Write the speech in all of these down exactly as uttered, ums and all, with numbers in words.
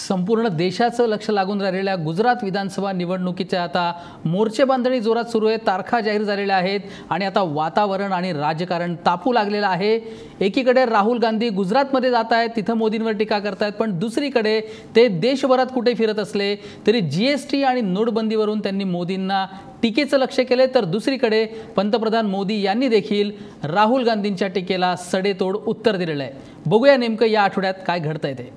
संपूर्ण देशाचं लक्ष लागून राहिलेल्या गुजरात विधानसभा निवडणुकीच्या आता मोर्चे बांधणी जोरात सुरू आहे। तारखा जाहीर झालेल्या आहेत आणि आता वातावरण आणि राजकारण तापू लागलेलं आहे। एकीकडे राहुल गांधी गुजरातमध्ये जात आहेत, तिथं मोदींवर टीका करतायत, पण दुसरीकडे ते देशभरात कुठे फिरत असले तरी जीएसटी आणि नोटबंदीवरून त्यांनी मोदींना टीकेचं लक्ष केले, तर दुसरीकडे पंतप्रधान मोदी यांनी देखील राहुल गांधींच्या टीकेला सडेतोड उत्तर दिलेलं आहे। बघूया नेमकं या आठवड्यात काय घडतंय ते।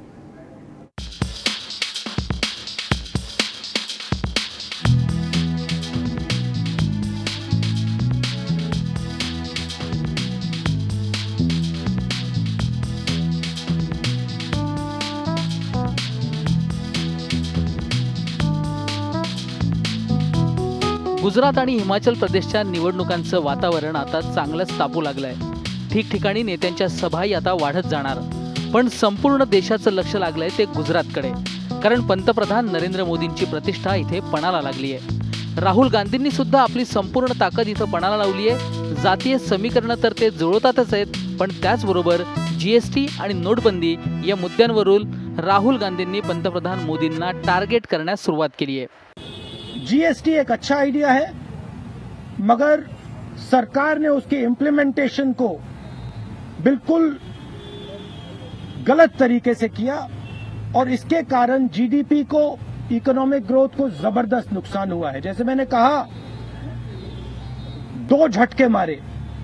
गुजरात आणि हिमाचल प्रदेशच्या निवडणुकांचं वातावरण आता चांगलंच तापू लागलंय। ठिकठिकाणी नेत्यांच्या सभाही आता वाढत जाणार, पण संपूर्ण देशाचं लक्ष लागलंय ते गुजरातकडे, कारण पंतप्रधान नरेंद्र मोदींची प्रतिष्ठा इथे पणाला लागली आहे। राहुल गांधींनी सुद्धा आपली संपूर्ण ताकद इथं पणाला लावली आहे। जातीय समीकरणं तर ते जुळवतातच आहेत, पण त्याचबरोबर जीएसटी आणि नोटबंदी या मुद्द्यांवरून राहुल गांधींनी पंतप्रधान मोदींना टार्गेट करण्यास सुरुवात केली आहे। जीएसटी एक अच्छा आइडिया है, मगर सरकार ने उसके इम्प्लीमेंटेशन को बिल्कुल गलत तरीके से किया और इसके कारण जीडीपी को, इकोनॉमिक ग्रोथ को जबरदस्त नुकसान हुआ है। जैसे मैंने कहा, दो झटके मारे।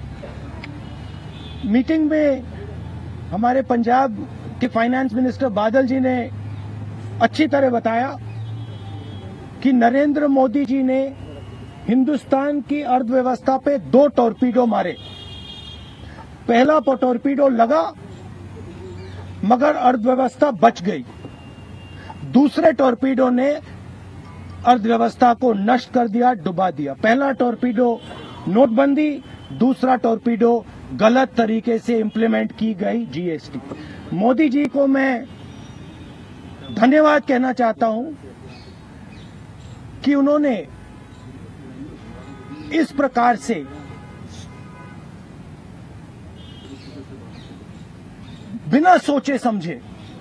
मीटिंग में हमारे पंजाब के फाइनेंस मिनिस्टर बादल जी ने अच्छी तरह बताया कि नरेंद्र मोदी जी ने हिंदुस्तान की अर्थव्यवस्था पे दो टॉर्पीडो मारे। पहला टॉर्पीडो लगा मगर अर्थव्यवस्था बच गई। दूसरे टॉर्पीडो ने अर्थव्यवस्था को नष्ट कर दिया, डुबा दिया। पहला टॉर्पीडो नोटबंदी, दूसरा टॉर्पीडो गलत तरीके से इंप्लीमेंट की गई जीएसटी। मोदी जी को मैं धन्यवाद कहना चाहता हूं कि उन्होंने इस प्रकार से बिना सोचे समझे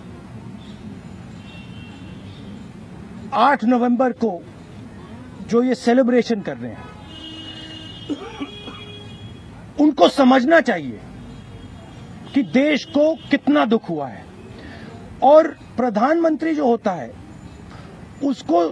आठ नवंबर को जो ये सेलिब्रेशन कर रहे हैं, उनको समझना चाहिए कि देश को कितना दुख हुआ है। और प्रधानमंत्री जो होता है उसको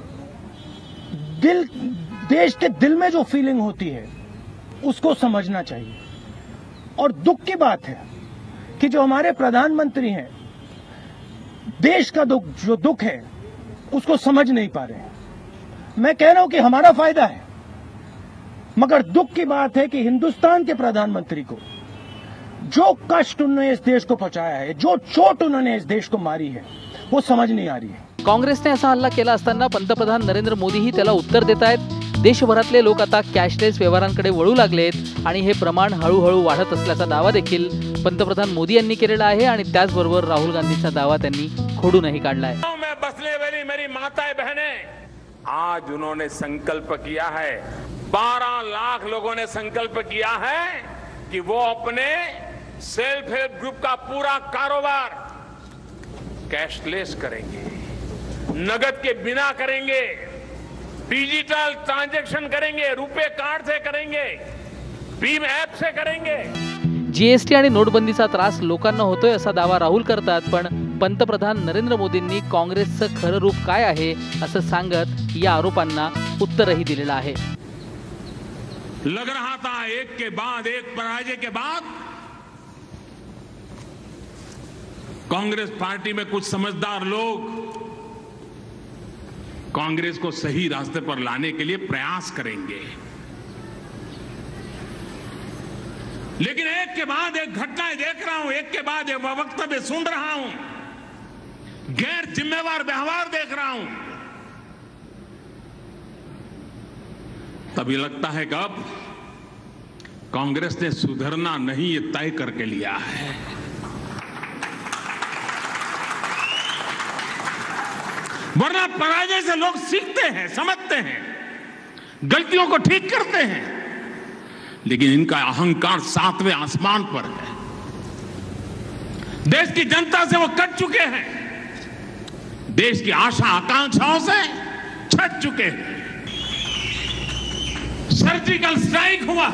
दिल, देश के दिल में जो फीलिंग होती है उसको समझना चाहिए। और दुख की बात है कि जो हमारे प्रधानमंत्री हैं, देश का दुख, जो दुख है उसको समझ नहीं पा रहे हैं। मैं कह रहा हूं कि हमारा फायदा है, मगर दुख की बात है कि हिंदुस्तान के प्रधानमंत्री को जो कष्ट उन्होंने इस देश को पहुंचाया है, जो चोट उन्होंने इस देश को मारी है, वो समझ नहीं आ रही है। काँग्रेसने असा हल्ला केला असताना पंतप्रधान नरेंद्र मोदीही त्याला उत्तर देत आहेत। देशभरातले लोक आता कॅशलेस व्यवहारांकडे वळू लागलेत आणि हे प्रमाण हळूहळू वाढत असल्याचा दावा देखील पंतप्रधान मोदी यांनी केलेला आहे आणि त्याचबरोबर राहुल गांधीचा दावा त्यांनी खोडूनही काढला आहे। मैं बसने वाली मेरी माताएं बहनें, आज उन्होंने संकल्प किया है, बारह लाख लोगों ने संकल्प किया है कि वो अपने सेल्फ हेल्प ग्रुप का पूरा कारोबार कैशलेस करेंगे, नगद के बिना करेंगे, डिजिटल ट्रांजैक्शन करेंगे, रुपे कार्ड से करेंगे, भीम ऐप से करेंगे। जीएसटी आणि नोटबंदीचा त्रास लोकांना होतोय असा दावा राहुल करतात, पण पंतप्रधान नरेंद्र मोदींनी काँग्रेसचं खरं रूप काय आहे असं सांगत या आरोपांना उत्तरही दिलेलं आहे। लग रहा था एक के बाद एक पराजय के बाद कांग्रेस पार्टी में कुछ समझदार लोग कांग्रेस को सही रास्ते पर लाने के लिए प्रयास करेंगे, लेकिन एक के बाद एक घटनाएं देख रहा हूं, एक के बाद एक वक्तव्य सुन रहा हूं, गैर जिम्मेवार व्यवहार देख रहा हूं, तभी लगता है कि अब कांग्रेस ने सुधरना नहीं ये तय करके लिया है। वरना पराजय से लोग सीखते हैं, समझते हैं, गलतियों को ठीक करते हैं, लेकिन इनका अहंकार सातवें आसमान पर है। देश की जनता से वो कट चुके हैं। देश की आशा आकांक्षाओं से छट चुके हैं। सर्जिकल स्ट्राइक हुआ,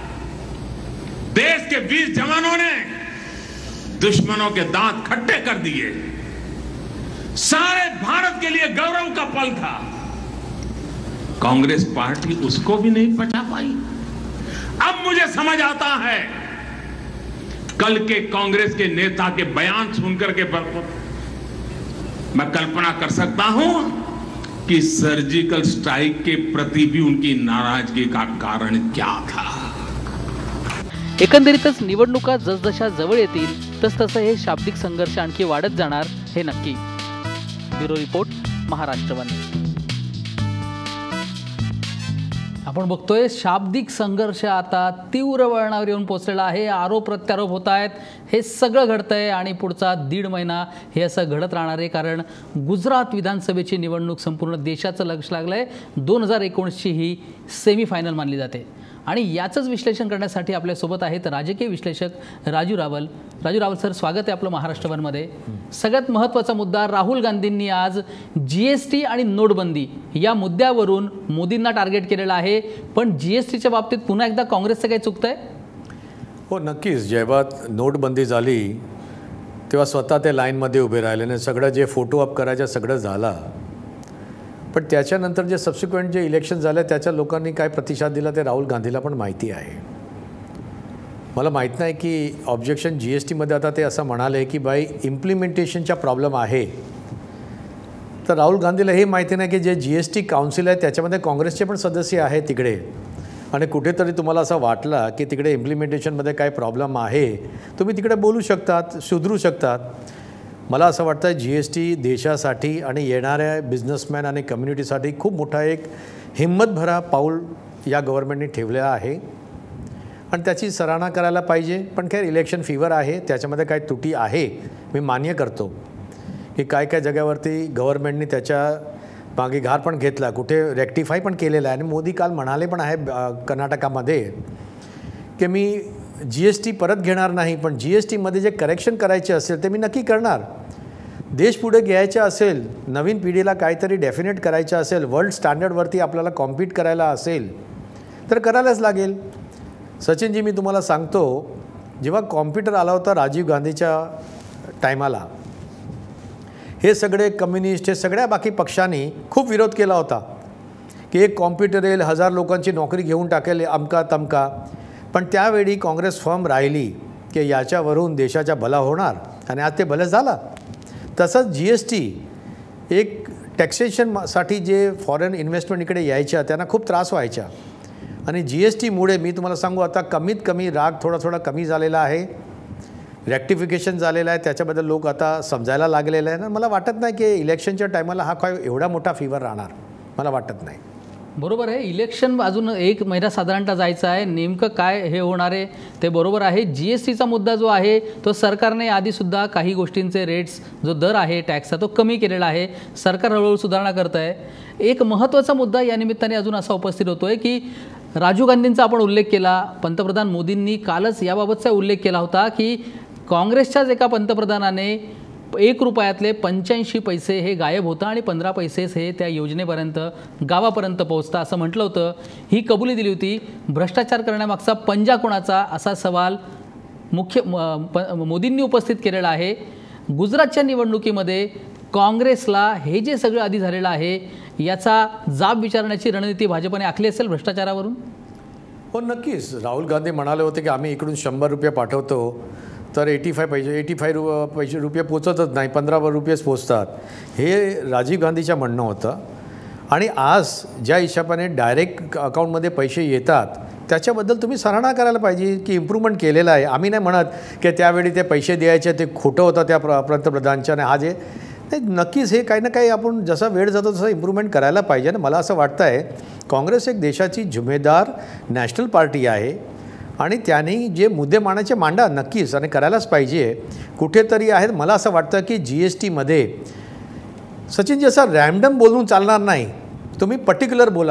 देश के वीर जवानों ने दुश्मनों के दांत खट्टे कर दिए। सारे भारत के लिए गौरव का पल था। कांग्रेस पार्टी उसको भी नहीं पचा पाई। अब मुझे समझ आता है, कल के कांग्रेस के नेता के बयान सुनकर के मैं कल्पना कर सकता हूं कि सर्जिकल स्ट्राइक के प्रति भी उनकी नाराजगी का कारण क्या था। एकंदरीतच निवडणुका जसजशा जवळ येतील तसतसं हे शाब्दिक संघर्ष आणखी वाढत जाणार हे नक्की। Bureau report, Maharashtra one. आपण बघतोय शाब्दिक संघर्ष आता तीव्र वळणावर येऊन पोहोचलेला आहे। आरोप प्रत्यारोप होत आहेत, हे सगळं घडतंय आणि पुढचा दीड महिना हे असं घडत राहणार आहे, कारण गुजरात विधानसभेची निवडणूक संपूर्ण देशाचं लक्ष लागलंय। दोन हजार एकोणीसची ही सेमीफायनल मानली जाते आणि याचंच विश्लेषण करण्यासाठी आपल्यासोबत आहेत राजकीय विश्लेषक राजू रावल। राजू रावल सर, स्वागत आहे आपलं महाराष्ट्र वनमध्ये। सगळ्यात महत्त्वाचा मुद्दा, राहुल गांधींनी आज जीएसटी आणि नोटबंदी या मुद्द्यावरून मोदींना टार्गेट केलेलं आहे, पण जीएसटीच्या बाबतीत पुन्हा एकदा काँग्रेसचं काही चुकतंय? हो, नक्कीच। जेव्हा नोटबंदी झाली तेव्हा स्वतः ते लाईनमध्ये उभे राहिले आणि सगळं जे फोटो अप करायचं सगळं झालं, पण त्याच्यानंतर जे सबसिक्वेंट जे इलेक्शन झाले त्याच्या लोकांनी काय प्रतिसाद दिला ते राहुल गांधीला पण माहिती आहे। मला माहीत नाही की ऑब्जेक्शन जी एस टीमध्ये आता ते असं म्हणाले की बाई इम्प्लिमेंटेशनचा प्रॉब्लेम आहे, तर राहुल गांधीला हे माहिती नाही की जे जी एस टी काउन्सिल आहे त्याच्यामध्ये काँग्रेसचे पण सदस्य आहेत तिकडे, आणि कुठेतरी तुम्हाला असं वाटलं की तिकडे इम्प्लिमेंटेशनमध्ये काय प्रॉब्लेम आहे, तुम्ही तिकडे बोलू शकतात, सुधरू शकतात। मला असं वाटतं जी एस टी देशासाठी आणि येणाऱ्या बिझनेसमॅन आणि कम्युनिटीसाठी खूप मोठा एक हिंमतभरा पाऊल या गव्हर्नमेंटने ठेवलेला आहे आणि त्याची सराहना करायला पाहिजे। पण खैर इलेक्शन फीवर आहे, त्याच्यामध्ये काय त्रुटी आहे मी मान्य करतो की काय काय जागेवरती गव्हर्नमेंटने त्याच्या मागे घार पण घेतला, कुठे रेक्टिफाय पण केलेला आहे। आणि मोदी काल म्हणाले पण आहे कर्नाटकामध्ये की मी जी एस टी परत घेणार नाही, पण जी एस टीमध्ये जे करेक्शन करायचे असेल ते मी नक्की करणार। देश पुढे घ्यायचा असेल, नवीन पिढीला काहीतरी डेफिनेट करायचं असेल, वर्ल्ड स्टँडर्डवरती आपल्याला कॉम्पीट करायला असेल तर करायलाच लागेल। सचिनजी, मी तुम्हाला सांगतो, जेव्हा कॉम्प्युटर आला होता राजीव गांधीच्या टायमाला, हे सगळे कम्युनिस्ट, हे सगळ्या बाकी पक्षांनी खूप विरोध केला होता की एक कॉम्प्युटर येईल, हजार लोकांची नोकरी घेऊन टाकेल, अमका तमका। पण त्यावेळी काँग्रेस फर्म राहिली की याच्यावरून देशाचा भला होणार, आणि आज ते भलं झालं। तसंच जी एस टी एक टॅक्सेशनसाठी जे फॉरेन इन्व्हेस्टमेंट इकडे यायच्या त्यांना खूप त्रास व्हायचा, आणि जी एस टीमुळे मी तुम्हाला सांगू आता कमीत कमी राग थोडा थोडा कमी झालेला आहे, रेक्टिफिकेशन झालेलं आहे, त्याच्याबद्दल लोक आता समजायला लागलेलं आहे ना। मला वाटत नाही की इलेक्शनच्या टायमाला हा काय एवढा मोठा फीवर राहणार, मला वाटत नाही। बरोबर आहे, इलेक्शन अजून एक महिना साधारणतः जायचं आहे, नेमकं काय हे होणार आहे ते बरोबर आहे। जी एस टीचा मुद्दा जो आहे तो सरकारने आधीसुद्धा काही गोष्टींचे रेट्स, जो दर आहे टॅक्सचा, तो कमी केलेला आहे, सरकार हळूहळू सुधारणा करत आहे। एक महत्त्वाचा मुद्दा या निमित्ताने अजून असा उपस्थित होतो आहे की राजीव गांधींचा आपण उल्लेख केला, पंतप्रधान मोदींनी कालच याबाबतचा उल्लेख केला होता की काँग्रेसच्याच एका पंतप्रधानाने एक रुपयातले पंच्याऐंशी पैसे हे गायब होतं आणि पंधरा पैसेच हे त्या योजनेपर्यंत, गावापर्यंत पोहोचतं असं म्हटलं होतं। ही कबुली दिली होती। भ्रष्टाचार करण्यामागचा पंजा कोणाचा, असा सवाल मुख्य मोदींनी उपस्थित केलेला आहे। गुजरातच्या निवडणुकीमध्ये काँग्रेसला हे जे सगळं आधी झालेलं आहे याचा जाब विचारण्याची रणनीती भाजपने आखली असेल भ्रष्टाचारावरून? हो, नक्कीच। राहुल गांधी म्हणाले होते की आम्ही इकडून शंभर रुपये पाठवतो तर एटी फाय पैसे एटी फाय रु पैसे रुपये पोचतच नाही, पंधरा रुपयेच पोचतात, हे राजीव गांधीचं म्हणणं होतं। आणि आज ज्या हिशोबाने डायरेक्ट अकाउंटमध्ये पैसे येतात त्याच्याबद्दल तुम्ही सराहना करायला पाहिजे की इम्प्रूव्हमेंट केलेलं आहे। आम्ही नाही म्हणत की त्यावेळी ते पैसे द्यायचे ते खोटं होतं त्या प्र पंतप्रधानच्या, आणि आज हे नाही, नक्कीच हे काही ना काही आपण जसा वेळ जातो तसं इम्प्रूव्हमेंट करायला पाहिजे ना। मला असं वाटतं आहे काँग्रेस एक देशाची जिम्मेदार नॅशनल पार्टी आहे आणि त्यांनी जे मुद्दे मांडायचे मांडा नक्कीच, आणि करायलाच पाहिजे। कुठेतरी आहेत, मला असं वाटतं की जी एस टीमध्ये सचिन जसा रॅन्डम बोलून चालणार नाही, तुम्ही पर्टिक्युलर बोला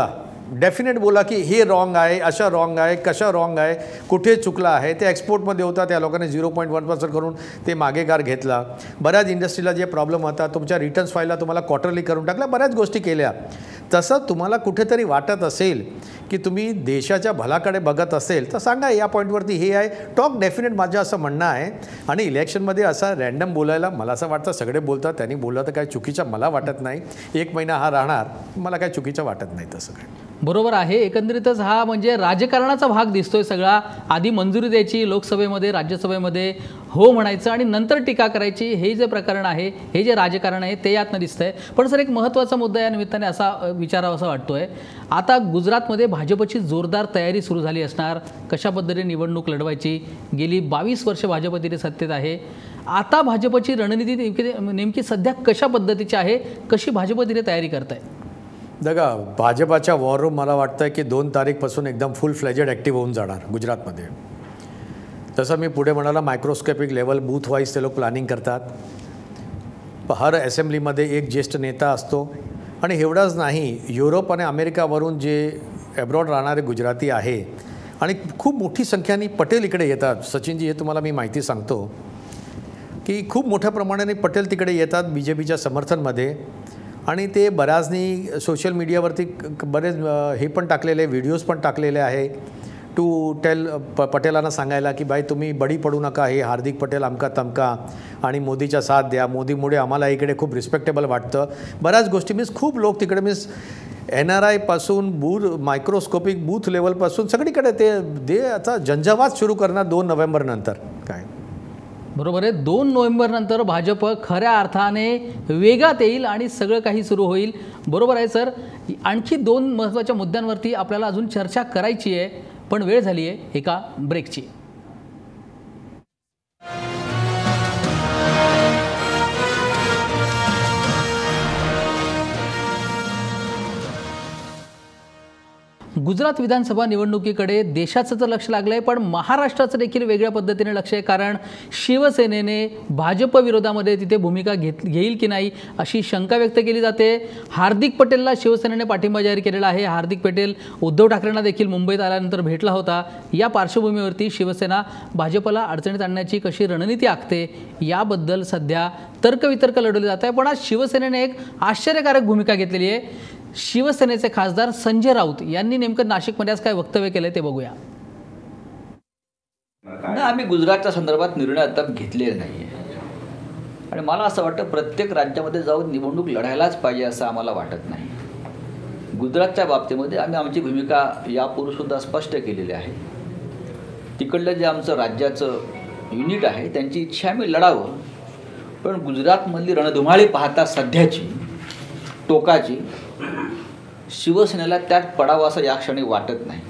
डेफिनेट बोला की हे रॉंग आहे, अशा रॉंग आहे, कशा रॉंग आहे, कुठे चुकला आहे. ते एक्सपोर्टमध्ये होता, त्या लोकांनी झिरो पॉईंट वन पर्सेंट करून ते मागेगार घेतला. बऱ्याच इंडस्ट्रीला जे प्रॉब्लेम होता, तुमच्या रिटर्न्स फाईलला तुम्हाला क्वार्टरली करून टाकल्या, बऱ्याच गोष्टी केल्या. तसं तुम्हाला कुठेतरी वाटत असेल की तुम्ही देशाच्या भलाकडे बघत असेल तर सांगा या पॉईंटवरती हे आहे. टॉक डेफिनेट माझं असं म्हणणं आहे. आणि इलेक्शनमध्ये असा रॅन्डम बोलायला मला असं वाटतं सगळे बोलतात, त्यांनी बोललं तर काय चुकीचं मला वाटत नाही. एक महिना हा राहणार, मला काय चुकीचं वाटत नाही तसं काय. बरोबर आहे. एकंदरीतच हा म्हणजे राजकारणाचा भाग दिसतोय सगळा. आधी मंजुरी द्यायची लोकसभेमध्ये, राज्यसभेमध्ये हो म्हणायचं आणि नंतर टीका करायची, हे जे प्रकरण आहे, हे जे राजकारण आहे ते यातनं दिसतंय. पण सर एक महत्त्वाचा मुद्दा या निमित्ताने असा विचारावा असा वाटतोय. आता गुजरातमध्ये भाजपची जोरदार तयारी सुरू झाली असणार. कशा पद्धतीने निवडणूक लढवायची, गेली बावीस वर्ष भाजप तिथे सत्तेत आहे. आता भाजपची रणनीती नेमकी नेमकी सध्या कशा पद्धतीची आहे, कशी भाजप तिथे तयारी करत आहे? बघा, भाजपाच्या वॉर रूम मला वाटतं आहे की दोन तारीखपासून एकदम फुल फ्लेजेड ॲक्टिव्ह होऊन जाणार गुजरातमध्ये. तसं मी पुढे म्हणाला मायक्रोस्कोपिक लेवल बूथ वाईज ते लोक प्लॅनिंग करतात. हर असेंब्लीमध्ये एक ज्येष्ठ नेता असतो. आणि एवढंच नाही, युरोप आणि अमेरिकावरून जे ॲब्रॉड राहणारे गुजराती आहे आणि खूप मोठी संख्येने पटेल इकडे येतात. सचिनजी, हे तुम्हाला मी माहिती सांगतो की खूप मोठ्या प्रमाणाने पटेल तिकडे येतात बी जे पीच्या समर्थनमध्ये. आणि ते बऱ्याचनी सोशल मीडियावरती बरेच हे पण टाकलेले, व्हिडिओज पण टाकलेले आहे टू टेल प पटेलांना सांगायला की बाई तुम्ही बडी पडू नका, हे हार्दिक पटेल अमका तमका आणि मोदीचा साथ द्या, मोदीमुळे आम्हाला इकडे खूप रिस्पेक्टेबल वाटतं. बऱ्याच गोष्टी मीन्स खूप लोक तिकडे मीन्स एन आर आयपासून बूथ मायक्रोस्कोपिक बूथ लेवलपासून सगळीकडे ते दे आता झंझावात सुरू करणार दोन नोव्हेंबरनंतर. काय बरोबर आहे. दोन नोव्हेंबर नंतर भाजप खऱ्या अर्थाने वेगात येईल आणि सगळं काही सुरू होईल. बरोबर आहे सर. आणखी दोन महत्त्वाच्या मुद्द्यांवरती आपल्याला अजून चर्चा करायची आहे, पण वेळ झाली आहे एका ब्रेकची. गुजरात विधानसभा निवडणुकीकडे देशाचं तर लक्ष लागलं आहे, पण महाराष्ट्राचं देखील वेगळ्या पद्धतीने लक्ष आहे. कारण शिवसेनेने भाजप विरोधामध्ये तिथे भूमिका घेत घेईल की नाही अशी शंका व्यक्त केली जाते. हार्दिक पटेलला शिवसेनेने पाठिंबा जाहीर केलेला आहे. हार्दिक पटेल उद्धव ठाकरेंना देखील मुंबईत आल्यानंतर भेटला होता. या पार्श्वभूमीवरती शिवसेना भाजपला अडचणीत आणण्याची कशी रणनीती आखते याबद्दल सध्या तर्कवितर्क लढवले जात आहे. पण आज शिवसेनेने एक आश्चर्यकारक भूमिका घेतलेली आहे. शिवसेनेचे खासदार संजय राऊत यांनी नेमकं नाशिकमध्ये आज काय वक्तव्य केलंय ते बघूया. ना आम्ही गुजरातच्या संदर्भात निर्णय अद्याप घेतलेला नाही आहे. आणि मला असं वाटतं प्रत्येक राज्यामध्ये जाऊन निवडणूक लढायलाच पाहिजे असं आम्हाला वाटत नाही. गुजरातच्या बाबतीमध्ये आम्ही आमची भूमिका यापूर्वीसुद्धा स्पष्ट केलेली आहे. तिकडलं जे आमचं राज्याचं युनिट आहे त्यांची इच्छा आम्ही लढावं, पण गुजरातमधली रणधुमाळी पाहता सध्याची टोकाची शिवसेनेला त्यात पडावं असं या क्षणी वाटत नाही.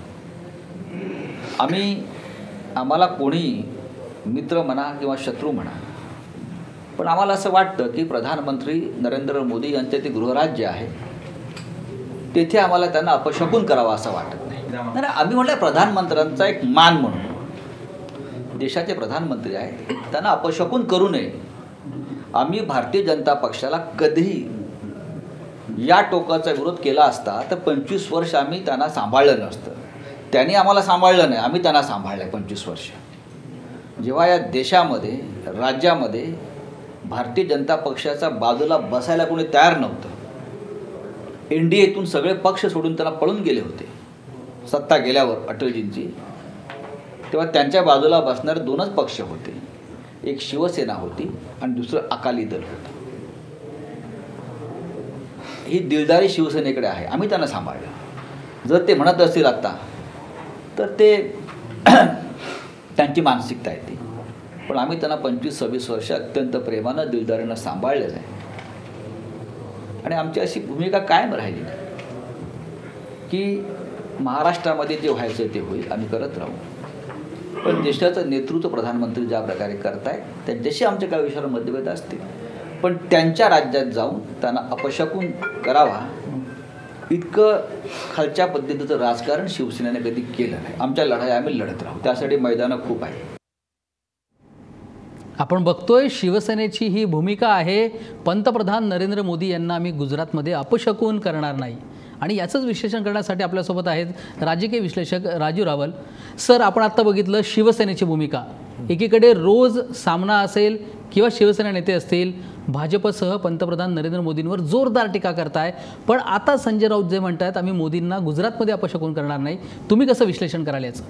आम्ही आम्हाला कोणी मित्र म्हणा किंवा शत्रू म्हणा, पण आम्हाला असं वाटतं की प्रधानमंत्री नरेंद्र मोदी यांचे ते गृहराज्य आहे, तेथे आम्हाला त्यांना अपशकुन करावं असं वाटत नाही. नाही आम्ही म्हटलं प्रधानमंत्र्यांचा एक मान म्हणून देशाचे प्रधानमंत्री आहेत, त्यांना अपशकुन करू नये. आम्ही भारतीय जनता पक्षाला कधीही या टोकाचा विरोध केला असता तर पंचवीस वर्ष आम्ही त्यांना सांभाळलं नसतं. त्यांनी आम्हाला सांभाळलं नाही, आम्ही त्यांना सांभाळलं आहे पंचवीस वर्ष. जेव्हा या देशामध्ये राज्यामध्ये भारतीय जनता पक्षाच्या बाजूला बसायला कोणी तयार नव्हतं, एन डी एतून सगळे पक्ष सोडून त्यांना पळून गेले होते सत्ता गेल्यावर अटलजींची, तेव्हा त्यांच्या बाजूला बसणारे दोनच पक्ष होते. एक शिवसेना होती आणि दुसरं अकाली दल होतं. ही दिलदारी शिवसेनेकडे आहे, आम्ही त्यांना सांभाळलं. जर ते म्हणत असतील आत्ता तर ते त्यांची मानसिकता आहे ती, पण आम्ही त्यांना पंचवीस सव्वीस वर्ष अत्यंत प्रेमानं दिलदारीनं सांभाळलेलं आहे. आणि आमची अशी भूमिका कायम राहिली की महाराष्ट्रामध्ये जे व्हायचं ते होईल, आम्ही करत राहू. पण देशाचं नेतृत्व प्रधानमंत्री ज्या प्रकारे करतायत त्यांच्याशी आमचे काही विषयावर मतभेद असतील, पण त्यांच्या राज्यात जाऊन त्यांना अपशकुन करावा इतकं खालच्या पद्धतीचं राजकारण शिवसेनेने कधी केलं नाही. आमच्या लढाई आम्ही लढत राहू, त्यासाठी मैदानं खूप आहे. आपण बघतोय शिवसेनेची ही भूमिका आहे, पंतप्रधान नरेंद्र मोदी यांना आम्ही गुजरातमध्ये अपशकुन करणार नाही आणि याचंच विश्लेषण करण्यासाठी आपल्यासोबत आहेत राजकीय विश्लेषक राजू रावल. सर, आपण आत्ता बघितलं शिवसेनेची भूमिका. एकीकडे रोज सामना असेल किंवा शिवसेना नेते असतील भाजपसह पंतप्रधान नरेंद्र मोदींवर जोरदार टीका करताय, पण आता संजय राऊत जे म्हणतात आम्ही मोदींना गुजरातमध्ये अपशकुन करणार नाही. तुम्ही कसं विश्लेषण कराल याचं?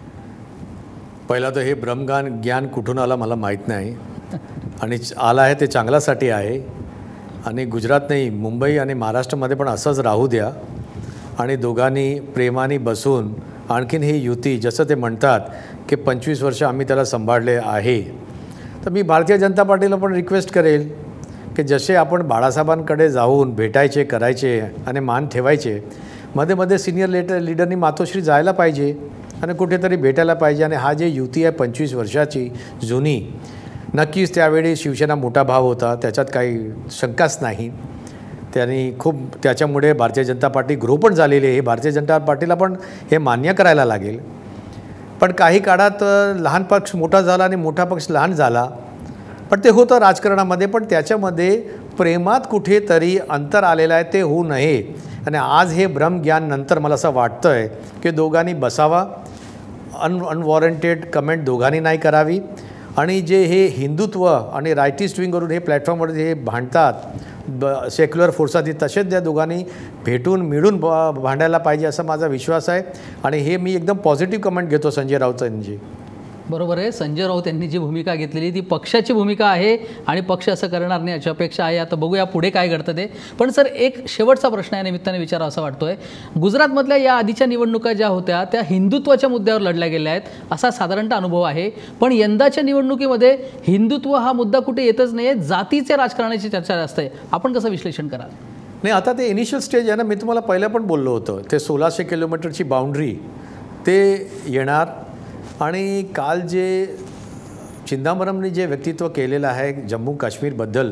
पहिला तर हे ब्रह्मज्ञान ज्ञान कुठून आलं मला माहीत नाही आणि आलं आहे ते चांगल्यासाठी आहे. आणि गुजरात नाही, मुंबई आणि महाराष्ट्रामध्ये पण असंच राहू द्या आणि दोघांनी प्रेमाने बसून आणखीन ही युती, जसं ते म्हणतात की पंचवीस वर्ष आम्ही त्याला सांभाळले आहे. तर मी भारतीय जनता पार्टीला पण रिक्वेस्ट करेल की जसे आपण बाळासाहेबांकडे जाऊन भेटायचे, करायचे आणि मान ठेवायचे, मध्ये मध्ये सिनियर लेटर लीडरनी मातोश्री जायला पाहिजे आणि कुठेतरी भेटायला पाहिजे. आणि हा जे युती आहे पंचवीस वर्षाची जुनी, नक्कीच त्यावेळी शिवसेना मोठा भाव होता, त्याच्यात काही शंकाच नाही. त्यांनी खूप त्याच्यामुळे भारतीय जनता पार्टी ग्रो पण झालेली आहे, हे भारतीय जनता पार्टीला पण हे मान्य करायला लागेल. पण काही काळात लहान पक्ष मोठा झाला आणि मोठा पक्ष लहान झाला, पण ते होतं राजकारणामध्ये. पण त्याच्यामध्ये प्रेमात कुठेतरी अंतर आलेलं आहे, ते होऊ नये. आणि आज हे ब्रह्मज्ञान नंतर मला असं वाटतं आहे की दोघांनी बसावा, अन अनवॉरंटेड कमेंट दोघांनी नाही करावी. आणि जे हे हिंदुत्व आणि रायटिस्ट विंगवरून हे प्लॅटफॉर्मवर हे भांडतात ब सेक्युलर फोर्सात, तसेच त्या दोघांनी भेटून मिळून ब भांडायला पाहिजे असा माझा विश्वास आहे. आणि हे मी एकदम पॉझिटिव्ह कमेंट घेतो संजय राऊत यांची. बरोबर आहे. संजय राऊत यांनी जी भूमिका घेतलेली ती पक्षाची भूमिका आहे आणि पक्ष असं करणार नाही याची अपेक्षा आहे. आता बघूया पुढे काय घडतं ते. पण सर, एक शेवटचा प्रश्न या निमित्ताने विचारावा असं वाटतोय. गुजरातमधल्या या आधीच्या निवडणुका ज्या होत्या त्या हिंदुत्वाच्या मुद्द्यावर लढल्या गेल्या आहेत असा साधारणतः अनुभव आहे. पण यंदाच्या निवडणुकीमध्ये हिंदुत्व हा मुद्दा कुठे येतच नाही आहे, जातीच्या राजकारणाची चर्चा जास्त आहे. आपण कसं विश्लेषण कराल? नाही, आता ते इनिशियल स्टेज आहे ना, मी तुम्हाला पहिलं पण बोललो होतं, ते सोळाशे किलोमीटरची बाउंड्री ते येणार. आणि काल जे चिदंबरमने जे व्यक्तित्व केलेलं आहे जम्मू काश्मीरबद्दल,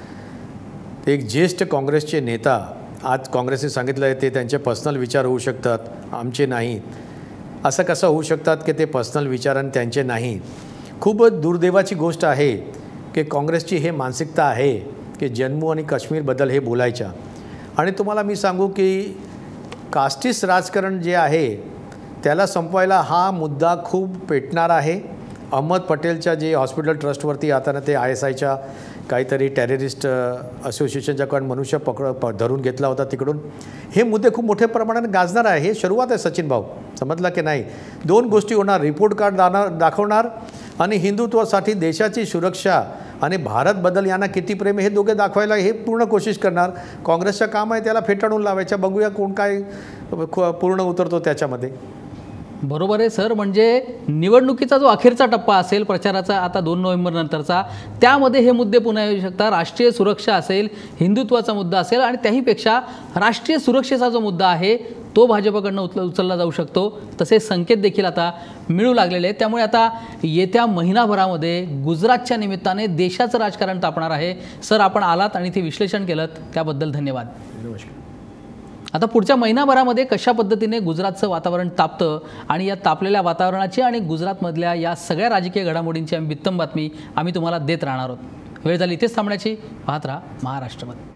एक ज्येष्ठ काँग्रेसचे नेता, आज काँग्रेसने सांगितलं आहे ते त्यांचे पर्सनल विचार होऊ शकतात, आमचे नाही. असं कसं होऊ शकतात की ते पर्सनल विचार आणि त्यांचे नाही? खूप दुर्दैवाची गोष्ट आहे की काँग्रेसची हे मानसिकता आहे की जम्मू आणि काश्मीरबद्दल हे बोलायच्या. आणि तुम्हाला मी सांगू की कास्टिस्ट राजकारण जे आहे त्याला संपवायला हा मुद्दा खूप पेटणार आहे. अहमद पटेलच्या जे हॉस्पिटल ट्रस्टवरती आता ना ते आय एस आयच्या काहीतरी टेररिस्ट असोसिएशनच्याकडून मनुष्य पकड प धरून घेतला होता, तिकडून हे मुद्दे खूप मोठ्या प्रमाणात गाजणार आहे. हे सुरुवात आहे सचिन भाऊ, समजला की नाही? दोन गोष्टी होणार, रिपोर्ट कार्ड दाना दाखवणार आणि हिंदुत्वासाठी देशाची सुरक्षा आणि भारतबद्दल यांना किती प्रेम हे दोघे दाखवायला हे पूर्ण कोशिश करणार. काँग्रेसचं काम आहे त्याला फेटाळून लावायचं. बघूया कोण काय पूर्ण उतरतो त्याच्यामध्ये. बरोबर आहे सर. म्हणजे निवडणुकीचा जो अखेरचा टप्पा असेल प्रचाराचा आता दोन नोव्हेंबर नंतरचा, त्यामध्ये हे मुद्दे पुन्हा येऊ शकतात. राष्ट्रीय सुरक्षा असेल, हिंदुत्वाचा मुद्दा असेल आणि त्याहीपेक्षा राष्ट्रीय सुरक्षेचा जो मुद्दा आहे तो भाजपकडनं उचल उचलला जाऊ शकतो. तसे संकेत देखील आता मिळू लागलेले आहेत. त्यामुळे आता येत्या महिनाभरामध्ये गुजरातच्या निमित्ताने देशाचं राजकारण तापणार आहे. सर, आपण आलात आणि ते विश्लेषण केलं त्याबद्दल धन्यवाद. नमस्कार. आता पुढच्या महिनाभरामध्ये कशा पद्धतीने गुजरातचं वातावरण तापतं आणि या तापलेल्या वातावरणाची आणि गुजरातमधल्या या सगळ्या राजकीय घडामोडींची आम्ही बित्तम बातमी आम्ही तुम्हाला देत राहणार आहोत. वेळ झाली इथेच थांबण्याची. पाहत राहा महाराष्ट्रामध्ये.